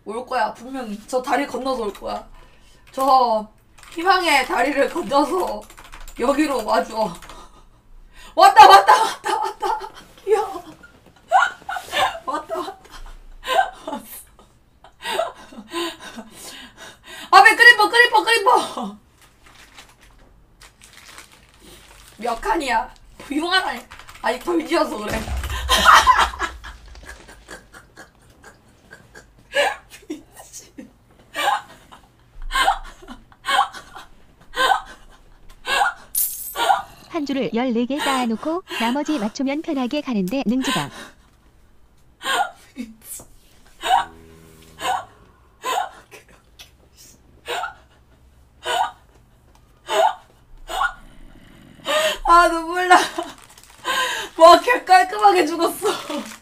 올 거야 분명히. 저 다리 건너서 올 거야. 저 희망의 다리를 건너서 여기로 와줘. 왔다. 귀여워. 왔다. 앞에 크리퍼. 몇 칸이야? 흉하다니. 아직 덜 지어서 그래. 한 줄을 14개 쌓아놓고 나머지 맞추면 편하게 가는데 능지다. 아 눈물 나. 와 개 깔끔하게 죽었어.